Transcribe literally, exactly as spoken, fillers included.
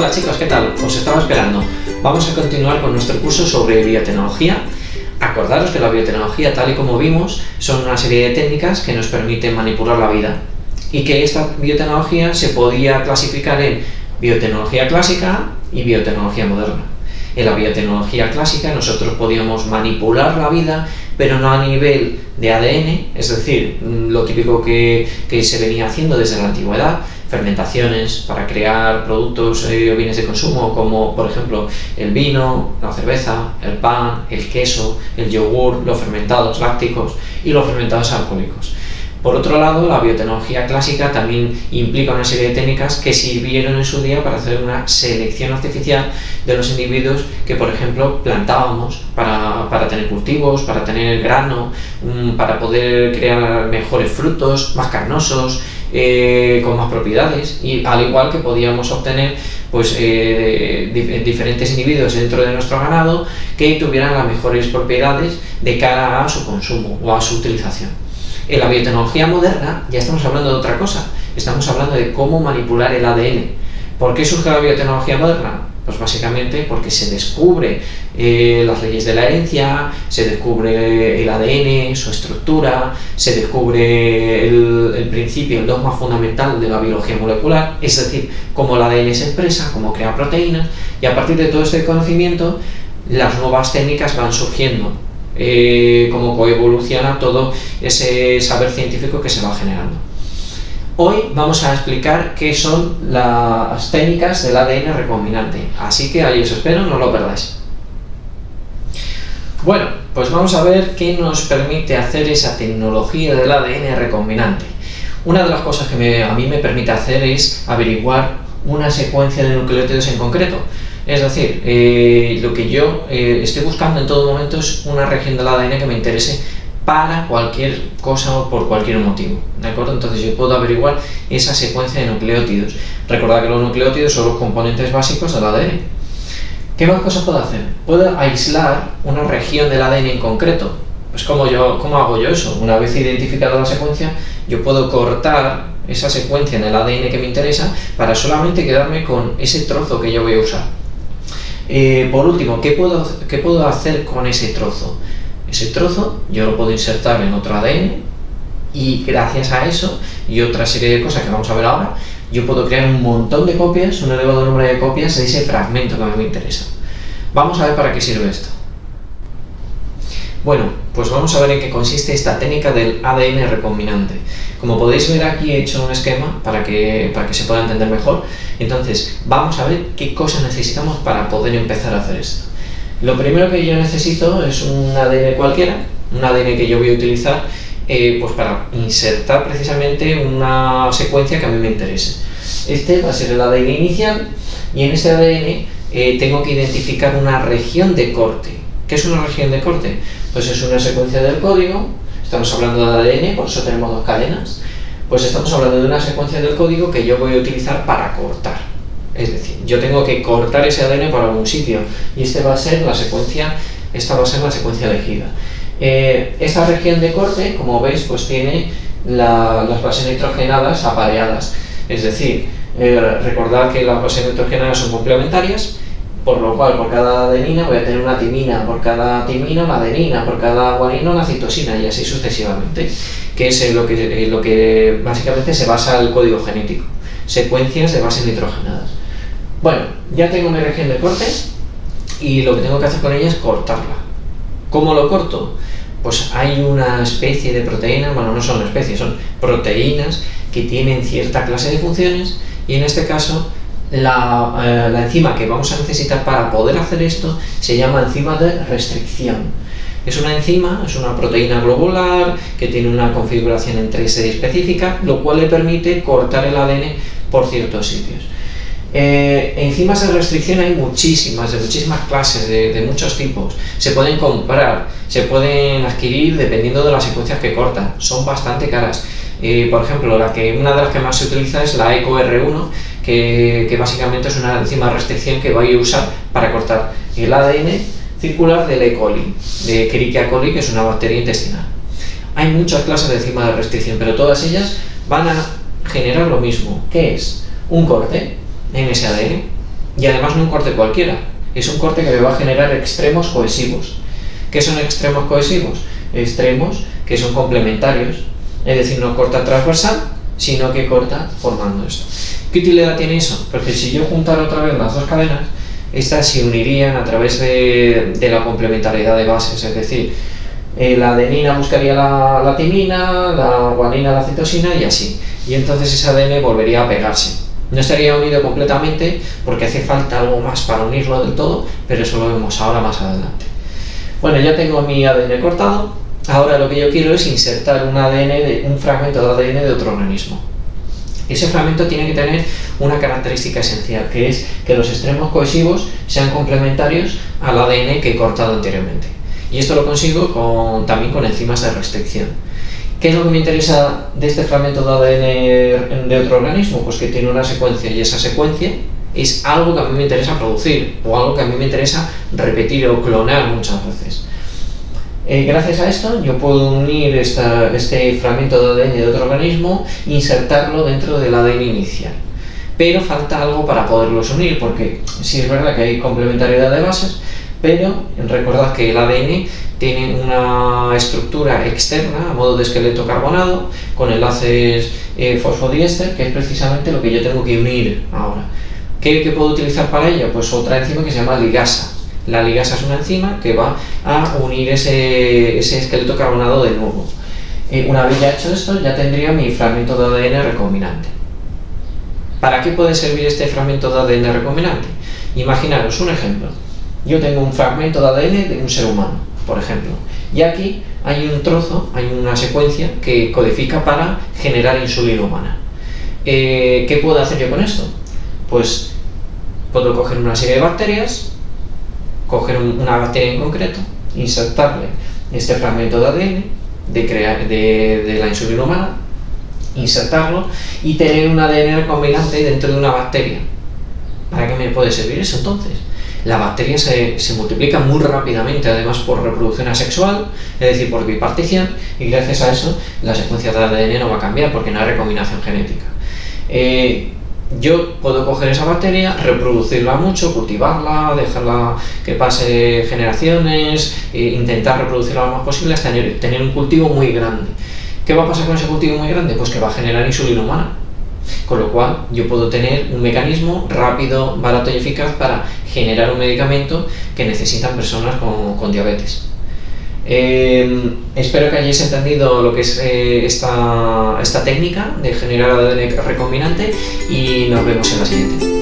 Hola chicos, ¿qué tal? Os estaba esperando. Vamos a continuar con nuestro curso sobre biotecnología. Acordaros que la biotecnología, tal y como vimos, son una serie de técnicas que nos permiten manipular la vida y que esta biotecnología se podía clasificar en biotecnología clásica y biotecnología moderna. En la biotecnología clásica nosotros podíamos manipular la vida, pero no a nivel de A D N, es decir, lo típico que, que se venía haciendo desde la antigüedad, fermentaciones para crear productos eh, o bienes de consumo como por ejemplo el vino, la cerveza, el pan, el queso, el yogur, los fermentados lácticos y los fermentados alcohólicos. Por otro lado, la biotecnología clásica también implica una serie de técnicas que sirvieron en su día para hacer una selección artificial de los individuos que, por ejemplo, plantábamos para, para tener cultivos, para tener grano, para poder crear mejores frutos, más carnosos, eh, con más propiedades, y al igual que podíamos obtener pues, eh, de, diferentes individuos dentro de nuestro ganado que tuvieran las mejores propiedades de cara a su consumo o a su utilización. En la biotecnología moderna ya estamos hablando de otra cosa, estamos hablando de cómo manipular el A D N. ¿Por qué surge la biotecnología moderna? Pues básicamente porque se descubre eh, las leyes de la herencia, se descubre el A D N, su estructura, se descubre el, el principio, el dogma fundamental de la biología molecular, es decir, cómo el A D N se expresa, cómo crea proteínas, y a partir de todo este conocimiento las nuevas técnicas van surgiendo. Eh, cómo coevoluciona todo ese saber científico que se va generando. Hoy vamos a explicar qué son las técnicas del A D N recombinante, así que ahí os espero, no lo perdáis. Bueno, pues vamos a ver qué nos permite hacer esa tecnología del A D N recombinante. Una de las cosas que me, a mí me permite hacer es averiguar una secuencia de nucleótidos en concreto. Es decir, eh, lo que yo eh, estoy buscando en todo momento es una región del A D N que me interese para cualquier cosa o por cualquier motivo, ¿de acuerdo? Entonces yo puedo averiguar esa secuencia de nucleótidos. Recordad que los nucleótidos son los componentes básicos del A D N. ¿Qué más cosas puedo hacer? Puedo aislar una región del A D N en concreto. Pues ¿cómo, yo, cómo hago yo eso? Una vez identificada la secuencia, yo puedo cortar esa secuencia en el A D N que me interesa para solamente quedarme con ese trozo que yo voy a usar. Eh, por último, ¿qué puedo, ¿qué puedo hacer con ese trozo? Ese trozo yo lo puedo insertar en otro A D N y gracias a eso y otra serie de cosas que vamos a ver ahora, yo puedo crear un montón de copias, un elevado número de copias de ese fragmento que a mí me interesa. Vamos a ver para qué sirve esto. Bueno, pues vamos a ver en qué consiste esta técnica del A D N recombinante. Como podéis ver aquí he hecho un esquema para que, para que se pueda entender mejor. Entonces, vamos a ver qué cosas necesitamos para poder empezar a hacer esto. Lo primero que yo necesito es un A D N cualquiera, un A D N que yo voy a utilizar eh, pues para insertar precisamente una secuencia que a mí me interese. Este va a ser el A D N inicial y en este A D N eh, tengo que identificar una región de corte. ¿Qué es una región de corte? Pues es una secuencia del código, estamos hablando de A D N, por eso tenemos dos cadenas, pues estamos hablando de una secuencia del código que yo voy a utilizar para cortar. Es decir, yo tengo que cortar ese A D N por algún sitio y este va a ser la secuencia, esta va a ser la secuencia elegida. Eh, esta región de corte, como veis, pues tiene la, las bases nitrogenadas apareadas, es decir, eh, recordad que las bases nitrogenadas son complementarias, por lo cual por cada adenina voy a tener una timina, por cada timina una adenina, por cada guanina una citosina y así sucesivamente, que es en lo que, en lo que básicamente se basa el código genético, secuencias de bases nitrogenadas. Bueno, ya tengo mi región de corte y lo que tengo que hacer con ella es cortarla. ¿Cómo lo corto? Pues hay una especie de proteínas, bueno, no son especies, son proteínas que tienen cierta clase de funciones y en este caso La, eh, la enzima que vamos a necesitar para poder hacer esto se llama enzima de restricción. Es una enzima, es una proteína globular que tiene una configuración en tres D específica, lo cual le permite cortar el A D N por ciertos sitios. Eh, enzimas de restricción hay muchísimas, de muchísimas clases, de, de muchos tipos. Se pueden comprar, se pueden adquirir dependiendo de las secuencias que cortan. Son bastante caras. Eh, por ejemplo, la que, una de las que más se utiliza es la E C O R uno, que, que básicamente es una enzima de restricción que voy a usar para cortar el A D N circular del E. coli, de Escherichia coli, que es una bacteria intestinal. Hay muchas clases de enzimas de restricción, pero todas ellas van a generar lo mismo, que es un corte en ese A D N y además no un corte cualquiera, es un corte que me va a generar extremos cohesivos. ¿Qué son extremos cohesivos? Extremos que son complementarios, es decir, no corta transversal, sino que corta formando esto. ¿Qué utilidad tiene eso? Porque si yo juntara otra vez las dos cadenas, estas se unirían a través de, de la complementariedad de bases, es decir, eh, la adenina buscaría la, la timina, la guanina la citosina y así, y entonces ese A D N volvería a pegarse. No estaría unido completamente porque hace falta algo más para unirlo del todo, pero eso lo vemos ahora más adelante. Bueno, ya tengo mi A D N cortado, ahora lo que yo quiero es insertar un A D N, de, un fragmento de A D N de otro organismo. Ese fragmento tiene que tener una característica esencial, que es que los extremos cohesivos sean complementarios al A D N que he cortado anteriormente. Y esto lo consigo con, también con enzimas de restricción. ¿Qué es lo que me interesa de este fragmento de A D N de otro organismo? Pues que tiene una secuencia, y esa secuencia es algo que a mí me interesa producir, o algo que a mí me interesa repetir o clonar muchas veces. Eh, gracias a esto yo puedo unir esta, este fragmento de A D N de otro organismo e insertarlo dentro del A D N inicial. Pero falta algo para poderlos unir, porque sí es verdad que hay complementariedad de bases, pero recordad que el A D N tiene una estructura externa a modo de esqueleto carbonado con enlaces eh, fosfodiéster, que es precisamente lo que yo tengo que unir ahora. ¿Qué, ¿Qué puedo utilizar para ello? Pues otra enzima que se llama ligasa. La ligasa es una enzima que va a unir ese, ese esqueleto carbonado de nuevo. Eh, una vez ya hecho esto, ya tendría mi fragmento de A D N recombinante. ¿Para qué puede servir este fragmento de A D N recombinante? Imaginaros un ejemplo. Yo tengo un fragmento de A D N de un ser humano, por ejemplo, y aquí hay un trozo, hay una secuencia que codifica para generar insulina humana. Eh, ¿Qué puedo hacer yo con esto? Pues puedo coger una serie de bacterias, coger un, una bacteria en concreto, insertarle este fragmento de A D N de, crear, de, de la insulina humana, insertarlo y tener un A D N recombinante dentro de una bacteria. ¿Para qué me puede servir eso entonces? La bacteria se, se multiplica muy rápidamente, además por reproducción asexual, es decir, por bipartición, y gracias a eso la secuencia de A D N no va a cambiar porque no hay recombinación genética. Eh, Yo puedo coger esa bacteria, reproducirla mucho, cultivarla, dejarla que pase generaciones, e intentar reproducirla lo más posible hasta tener, tener un cultivo muy grande. ¿Qué va a pasar con ese cultivo muy grande? Pues que va a generar insulina humana. Con lo cual yo puedo tener un mecanismo rápido, barato y eficaz para generar un medicamento que necesitan personas con, con diabetes. Eh, espero que hayáis entendido lo que es eh, esta, esta técnica de generar A D N recombinante y nos vemos en la siguiente.